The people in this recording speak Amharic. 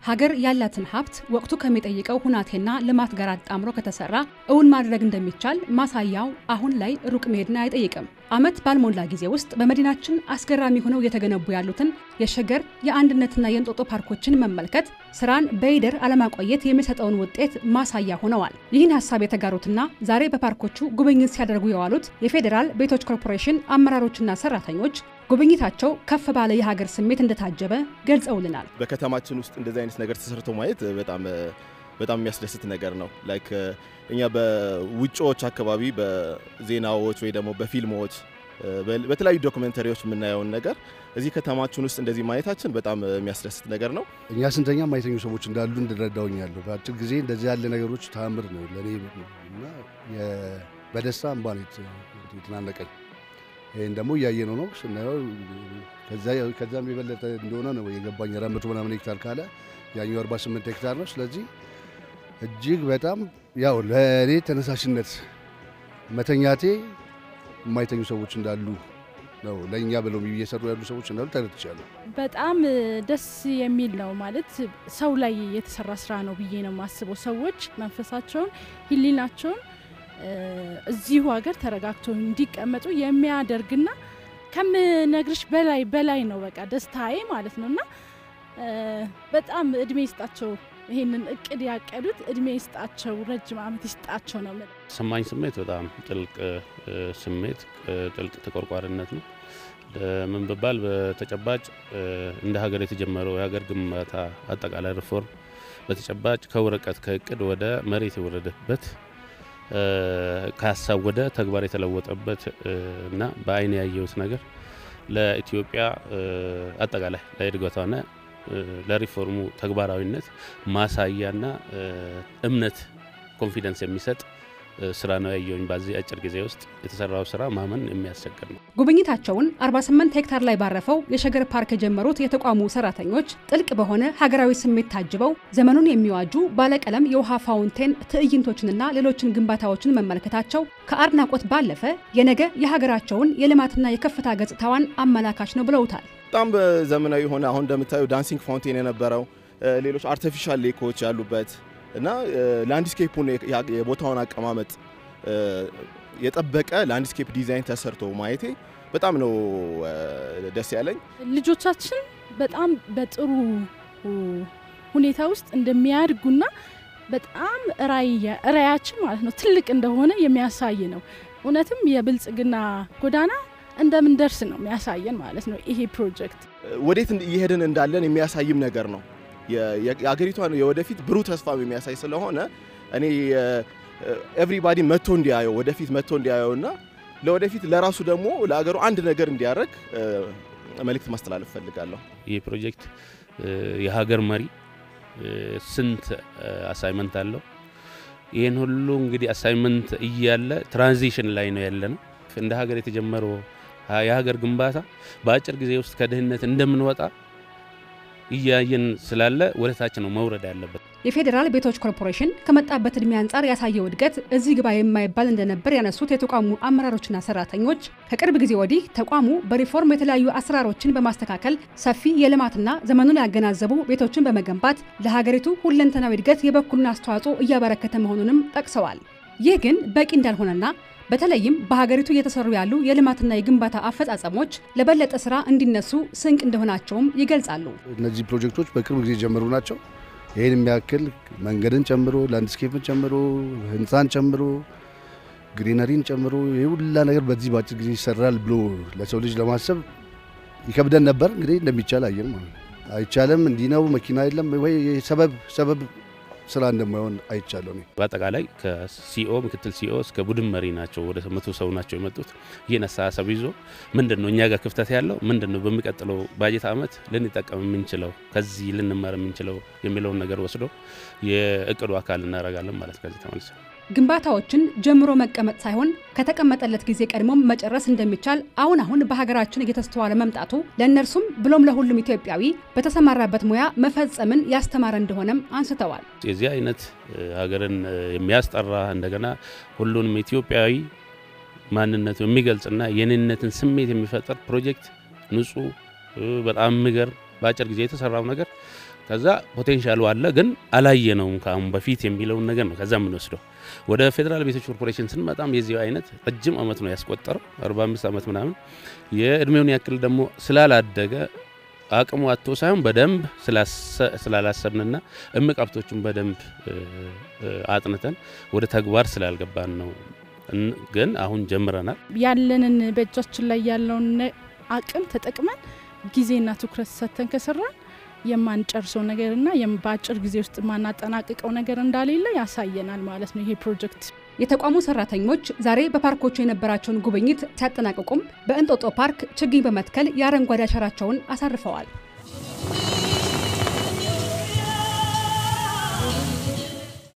ሀገር ያላትን ሀብት ወቅቱ ከሚጠይቀው ሁናቴና ልማት ጋር አጣምሮ ከተሰራ እውን ማድረግ እንደሚቻል ማሳያው አሁን ላይ ሩቅ መሄድን አይጠይቅም። አመት ባልሞላ ጊዜ ውስጥ በመዲናችን አስገራሚ ሆነው እየተገነቡ ያሉትን የሸገር የአንድነትና የእንጦጦ ፓርኮችን መመልከት ስራን በይደር አለማቆየት የሚሰጠውን ውጤት ማሳያ ሆነዋል። ይህን ሀሳብ የተጋሩትና ዛሬ በፓርኮቹ ጉብኝት ሲያደርጉ የዋሉት የፌዴራል ቤቶች ኮርፖሬሽን አመራሮችና ሰራተኞች ጉብኝታቸው ከፍ ባለ የሀገር ስሜት እንደታጀበ ገልጸውልናል። በከተማችን ውስጥ እንደዚህ አይነት ነገር ተሰርቶ ማየት በጣም የሚያስደስት ነገር ነው። ላይክ እኛ በውጪዎች አካባቢ በዜናዎች ወይ ደግሞ በፊልሞች በተለያዩ ዶክመንተሪዎች የምናየውን ነገር እዚህ ከተማችን ውስጥ እንደዚህ ማየታችን በጣም የሚያስደስት ነገር ነው። እኛ ስንተኛ ማይተኙ ሰዎች እንዳሉ እንድረዳውኛለሁ። በአጭር ጊዜ እንደዚህ ያለ ነገሮች ታምር ነው ለኔ እና በደስታ እንባኔት የተናነቀኝ ይሄን ደግሞ ያየነው ነው ስናየው ከዛም የበለጠ እንደሆነ ነው የገባኝ። 400 ምናምን ሄክታር ካለ ያኛው 48 ሄክታር ነው። ስለዚህ እጅግ በጣም ያው ለኔ ተነሳሽነት መተኛቴ የማይተኙ ሰዎች እንዳሉ ነው ለኛ ብለው እየሰሩ ያሉ ሰዎች እንዳሉ ተረድቻለሁ። በጣም ደስ የሚል ነው ማለት ሰው ላይ የተሰራ ስራ ነው ብዬ ነው የማስበው። ሰዎች መንፈሳቸውን ህሊናቸውን እዚሁ ሀገር ተረጋግተው እንዲቀመጡ የሚያደርግና ከምነግርሽ በላይ ነው በቃ ደስታዬ ማለት ነውና በጣም እድሜ ይስጣቸው። ይሄንን እቅድ ያቀዱት እድሜ ይስጣቸው፣ ረጅም ዓመት ይስጣቸው ነው። ሰማኝ ስሜት በጣም ጥልቅ ስሜት፣ ጥልቅ ተቆርቋሪነት ነው። ምን በባል በተጨባጭ እንደ ሀገር የተጀመረው የሀገር ግንባታ አጠቃላይ ሪፎርም በተጨባጭ ከወረቀት ከእቅድ ወደ መሬት የወረደበት ከሀሳብ ወደ ተግባር የተለወጠበት እና በአይን ያየሁት ነገር ለኢትዮጵያ አጠቃላይ ለእድገቷና ለሪፎርሙ ተግባራዊነት ማሳያና እምነት ኮንፊደንስ የሚሰጥ ስራ ነው ያየሁኝ። በዚህ አጭር ጊዜ ውስጥ የተሰራው ስራ ማመን የሚያስቸግር ነው። ጉብኝታቸውን 48 ሄክታር ላይ ባረፈው የሸገር ፓርክ የጀመሩት የተቋሙ ሰራተኞች ጥልቅ በሆነ ሀገራዊ ስሜት ታጅበው ዘመኑን የሚዋጁ ባለቀለም የውሃ ፋውንቴን ትዕይንቶችንና ሌሎችን ግንባታዎችን መመልከታቸው ከአድናቆት ባለፈ የነገ የሀገራቸውን የልማትና የከፍታ ገጽታዋን አመላካች ነው ብለውታል። በጣም በዘመናዊ ሆነ አሁን እንደምታዩ ዳንሲንግ ፋውንቴን የነበረው ሌሎች አርቲፊሻል ሌኮች ያሉበት እና ላንድስኬፑን የቦታውን አቀማመጥ የጠበቀ ላንድስኬፕ ዲዛይን ተሰርቶ ማየቴ በጣም ነው ደስ ያለኝ። ልጆቻችን በጣም በጥሩ ሁኔታ ውስጥ እንደሚያድጉና በጣም ራያችን ማለት ነው ትልቅ እንደሆነ የሚያሳይ ነው። እውነትም የብልጽግና ጎዳና እንደምንደርስ ነው የሚያሳየን ማለት ነው። ይሄ ፕሮጀክት ወዴት እየሄድን እንዳለን የሚያሳይም ነገር ነው። የአገሪቷን የወደፊት ብሩህ ተስፋ የሚያሳይ ስለሆነ እኔ ኤቭሪባዲ መጥቶ እንዲያየው ወደፊት መጥቶ እንዲያየውና ለወደፊት ለራሱ ደግሞ ለአገሩ አንድ ነገር እንዲያደርግ መልእክት ማስተላለፍ ፈልጋለሁ። ይህ ፕሮጀክት የሀገር መሪ ስንት አሳይመንት አለው። ይሄን ሁሉ እንግዲህ አሳይመንት እያለ ትራንዚሽን ላይ ነው ያለነው። እንደ ሀገር የተጀመረው የሀገር ግንባታ በአጭር ጊዜ ውስጥ ከድህነት እንደምንወጣ እያየን ስላለ ወለታችን ነው መውረድ ያለበት። የፌዴራል ቤቶች ኮርፖሬሽን ከመጣበት እድሜ አንፃር ያሳየው እድገት እዚህ ግባ የማይባል እንደነበር ያነሱት የተቋሙ አመራሮችና ሰራተኞች ከቅርብ ጊዜ ወዲህ ተቋሙ በሪፎርም የተለያዩ አሰራሮችን በማስተካከል ሰፊ የልማትና ዘመኑን ያገናዘቡ ቤቶችን በመገንባት ለሀገሪቱ ሁለንተናዊ እድገት የበኩሉን አስተዋጽኦ እያበረከተ መሆኑንም ጠቅሰዋል። ይህ ግን በቂ እንዳልሆነና በተለይም በሀገሪቱ እየተሰሩ ያሉ የልማትና የግንባታ አፈጻጸሞች ለበለጠ ስራ እንዲነሱ ስንቅ እንደሆናቸውም ይገልጻሉ። እነዚህ ፕሮጀክቶች በቅርብ ጊዜ ጀመሩ ናቸው። ይሄን የሚያክል መንገድን ጨምሮ ላንድስኬፕን ጨምሮ ህንፃን ጨምሮ ግሪነሪን ጨምሮ የሁላ ነገር በዚህ ባጭር ጊዜ ይሰራል ብሎ ለሰው ልጅ ለማሰብ ይከብደን ነበር። እንግዲህ እንደሚቻል አየን ማለት ነው። አይቻለም እንዲህ ነው መኪና የለም ወይ ሰበብ ስራ እንደማይሆን አይቻለው ነው። በአጠቃላይ ከሲኦ ምክትል ሲኦ እስከ ቡድን መሪ ናቸው ወደ 100 ሰው ናቸው የመጡት። ይሄን አሳሰብ ይዞ ምንድነው እኛ ጋር ክፍተት ያለው ምንድነው በሚቀጥለው ባጀት አመት ልንጠቀም የምንችለው ከዚህ ልንማር የምንችለው የሚለውን ነገር ወስዶ የእቅዱ አካል እናረጋለን ማለት ከዚህ ተመልሰን ግንባታዎችን ጀምሮ መቀመጥ ሳይሆን ከተቀመጠለት ጊዜ ቀድሞ መጨረስ እንደሚቻል አሁን በሀገራችን እየተስተዋለ መምጣቱ ለእነርሱም ብሎም ለሁሉም ኢትዮጵያዊ በተሰማራበት ሙያ መፈጸምን ያስተማረ እንደሆነም አንስተዋል። የዚህ አይነት ሀገርን የሚያስጠራ እንደገና ሁሉንም ኢትዮጵያዊ ማንነቱ የሚገልጽና የኔነትን ስሜት የሚፈጥር ፕሮጀክት ንጹህ በጣም ምገር በአጭር ጊዜ የተሰራው ነገር ከዛ ፖቴንሻሉ አለ ግን አላየነውም ካሁን በፊት የሚለውን ነገር ነው ከዛ ምን ወስደው ወደ ፌደራል ቤቶች ኮርፖሬሽን ስንመጣም የዚህ አይነት ረጅም አመት ነው ያስቆጠረው 45 አመት ምናምን የእድሜውን ያክል ደግሞ ስላላደገ አቅሙ አጥቶ ሳይሆን በደንብ ስላላሰብንና እምቅ ሀብቶችን በደንብ አጥንተን ወደ ተግባር ስላልገባን ነው ግን አሁን ጀምረናል ያለንን በእጃችን ላይ ያለውን አቅም ተጠቅመን ጊዜና ትኩረት ሰጥተን ከሰራን የማንጨርሰው ነገርና በአጭር ጊዜ ውስጥ ማናጠናቀቀው ነገር እንዳሌለ ያሳየናል ማለት ነው ይሄ ፕሮጀክት የተቋሙ ሰራተኞች ዛሬ በፓርኮቹ የነበራቸውን ጉብኝት ሲያጠናቅቁም በእንጦጦ ፓርክ ችግኝ በመትከል የአረንጓዴ አሻራቸውን አሳርፈዋል